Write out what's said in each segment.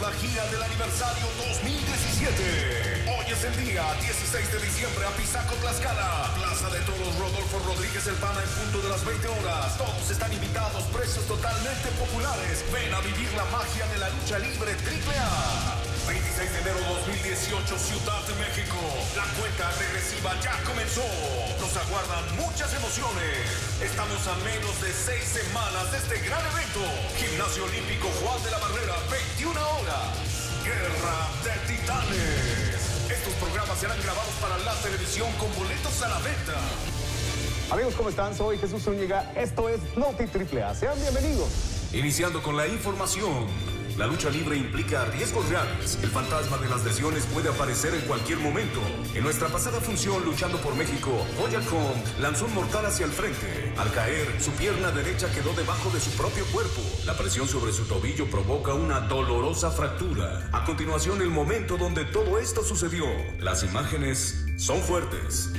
la gira del aniversario 2017. Hoy es el día 16 de diciembre, Apizaco, Tlaxcala. Plaza de Toros Rodolfo Rodríguez El Pana en punto de las 20 horas. Todos están invitados, precios totalmente populares. Ven a vivir la magia de la lucha libre AAA. 26 de enero 2018, Ciudad de México. La cuenta regresiva ya comenzó. Nos aguardan muchas emociones. Estamos a menos de 6 semanas de este gran evento. Gimnasio Olímpico Juan de la Barrera, 21 horas. Guerra de Titanes. Estos programas serán grabados para la televisión con boletos a la venta. Amigos, ¿cómo están? Soy Jesús Zúñiga. Esto es Noti AAA. Sean bienvenidos. Iniciando con la información. La lucha libre implica riesgos reales. El fantasma de las lesiones puede aparecer en cualquier momento. En nuestra pasada función, Luchando por México, Royal Kong lanzó un mortal hacia el frente. Al caer, su pierna derecha quedó debajo de su propio cuerpo. La presión sobre su tobillo provoca una dolorosa fractura. A continuación, el momento donde todo esto sucedió. Las imágenes son fuertes.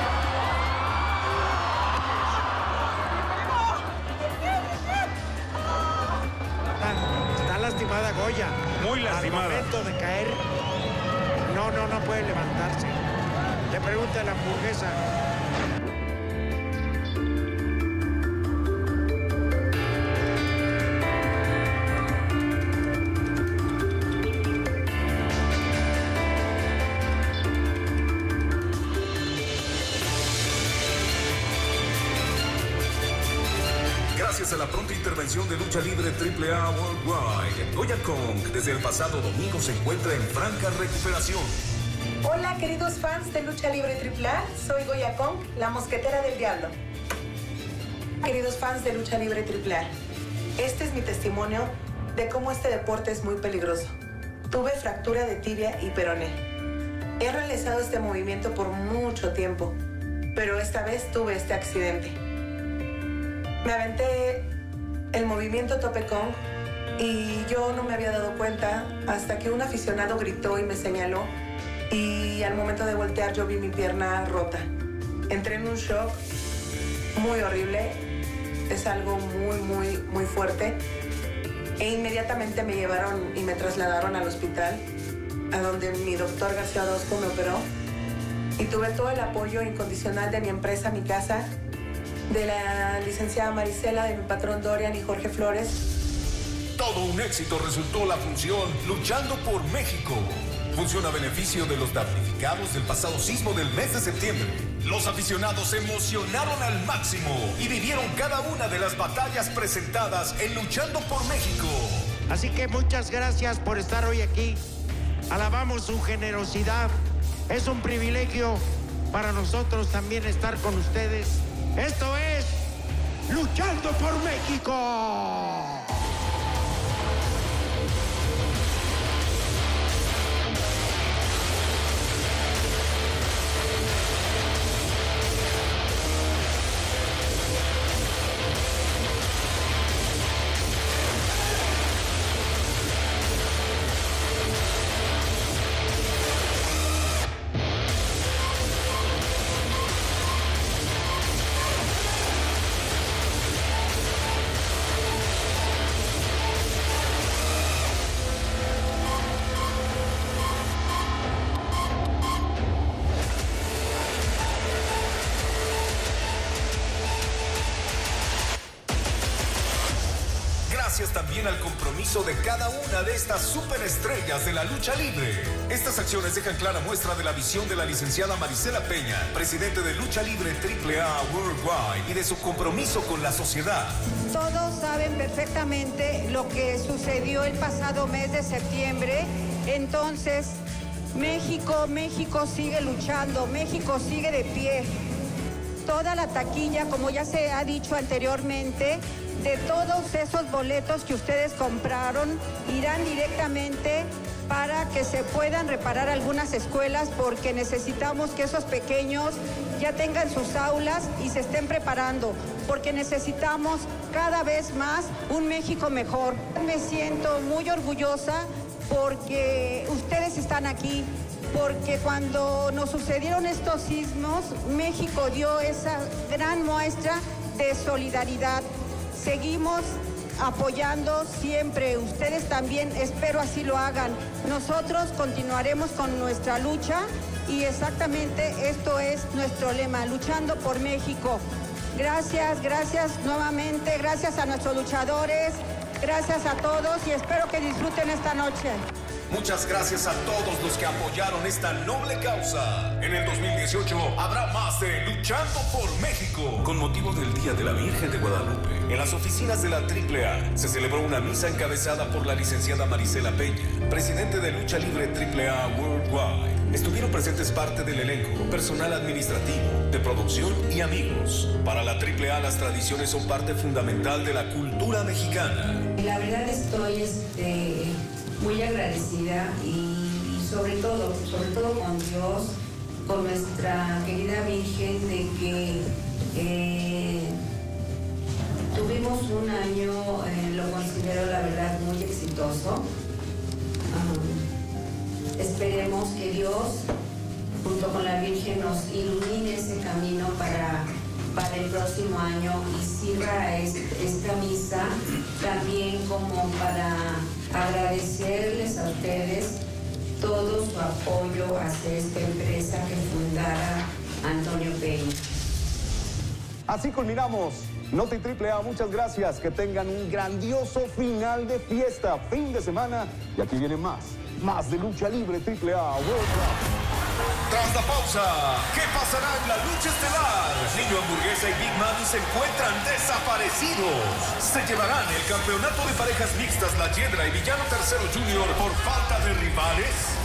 Lastimada Goya. Muy lastimada. Al momento de caer, no puede levantarse. Le pregunta a la hamburguesa. Gracias a la pronta intervención de Lucha Libre AAA Worldwide, Goya Kong desde el pasado domingo se encuentra en franca recuperación. Hola queridos fans de Lucha Libre AAA, soy Goya Kong, la mosquetera del diablo. Queridos fans de Lucha Libre AAA, este es mi testimonio de cómo este deporte es muy peligroso. Tuve fractura de tibia y peroné. He realizado este movimiento por mucho tiempo, pero esta vez tuve este accidente. Me aventé el movimiento Tope Kong y yo no me había dado cuenta hasta que un aficionado gritó y me señaló, y al momento de voltear yo vi mi pierna rota. Entré en un shock muy horrible, es algo muy fuerte, e inmediatamente me llevaron y me trasladaron al hospital, a donde mi doctor García Orozco me operó, y tuve todo el apoyo incondicional de mi empresa, mi casa, de la licenciada Marisela, de mi patrón Dorian y Jorge Flores. Todo un éxito resultó la función Luchando por México. Función a beneficio de los damnificados del pasado sismo del mes de septiembre. Los aficionados se emocionaron al máximo y vivieron cada una de las batallas presentadas en Luchando por México. Así que muchas gracias por estar hoy aquí. Alabamos su generosidad. Es un privilegio para nosotros también estar con ustedes. Esto es Luchando por México. Gracias también al compromiso de cada una de estas superestrellas de la lucha libre. Estas acciones dejan clara muestra de la visión de la licenciada Marisela Peña, presidente de Lucha Libre AAA Worldwide, y de su compromiso con la sociedad. Todos saben perfectamente lo que sucedió el pasado mes de septiembre. Entonces, México sigue luchando, México sigue de pie. Toda la taquilla, como ya se ha dicho anteriormente, de todos esos boletos que ustedes compraron, irán directamente para que se puedan reparar algunas escuelas, porque necesitamos que esos pequeños ya tengan sus aulas y se estén preparando, porque necesitamos cada vez más un México mejor. Me siento muy orgullosa porque ustedes están aquí, porque cuando nos sucedieron estos sismos, México dio esa gran muestra de solidaridad. Seguimos apoyando siempre. Ustedes también, espero así lo hagan. Nosotros continuaremos con nuestra lucha y exactamente esto es nuestro lema, luchando por México. Gracias, gracias nuevamente, gracias a nuestros luchadores, gracias a todos y espero que disfruten esta noche. Muchas gracias a todos los que apoyaron esta noble causa. En el 2018 habrá más de Luchando por México. Con motivo del Día de la Virgen de Guadalupe, en las oficinas de la AAA se celebró una misa encabezada por la licenciada Marisela Peña, presidente de Lucha Libre AAA Worldwide. Estuvieron presentes parte del elenco, personal administrativo, de producción y amigos. Para la AAA las tradiciones son parte fundamental de la cultura mexicana. La verdad estoy muy agradecida y sobre todo con Dios, con nuestra querida Virgen, de que tuvimos un año, lo considero la verdad muy exitoso. Esperemos que Dios, junto con la Virgen, nos ilumine ese camino para el próximo año y sirva esta misa también como para agradecerles a ustedes todo su apoyo hacia esta empresa que fundara Antonio Peña. Así culminamos Noti AAA, muchas gracias, que tengan un grandioso final de fiesta, fin de semana, y aquí viene más de Lucha Libre AAA Worldwide. Tras la pausa, ¿qué pasará en la lucha estelar? Niño Hamburguesa y Big Mami se encuentran desaparecidos. ¿Se llevarán el campeonato de parejas mixtas La Hiedra y Villano Tercero Junior por falta de rivales?